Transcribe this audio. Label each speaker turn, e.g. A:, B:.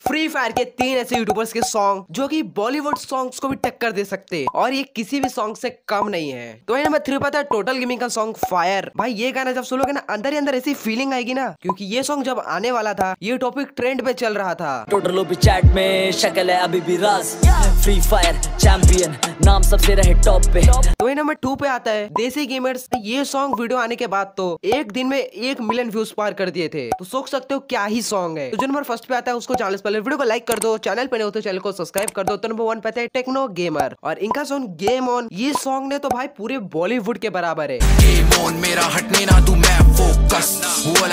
A: Free fire के 3 ऐसे YouTubers के सॉन्ग जो कि बॉलीवुड सॉन्ग्स को भी टक्कर दे सकते हैं और ये किसी भी सॉन्ग से कम नहीं है। तो भाई नंबर 3 पता है टोटल गेमिंग का सॉन्ग फायर। भाई ये गाना जब सुनोगे ना अंदर ही अंदर ऐसी फीलिंग आएगी ना, क्योंकि ये सॉन्ग जब आने वाला था ये टॉपिक ट्रेंड पे चल रहा था।
B: टोटलो भी चैट में शक्ल है अभी भी राज, फ्री फायर चैंपियन नाम सबसे रहे टॉप पे।
A: तो भाई नंबर 2 पे आता है देसी गेमर्स। ये सॉन्ग वीडियो आने के बाद तो एक दिन में 1 मिलियन व्यूज पार कर दिए थे, तो सोच सकते हो क्या ही सॉन्ग है। तो जो नंबर 1 पे आता है उसको जाने से पहले वीडियो को लाइक कर दो, चैनल पे नहीं हो तो चैनल को सब्सक्राइब कर दो। तो नंबर 1 पे आता है टेक्नो गेमर और इनका सॉन्ग गेम ऑन। ये सॉन्ग ने तो भाई पूरे बॉलीवुड के बराबर है।
C: गेम ऑन मेरा हटने ना तू मैं फोकस।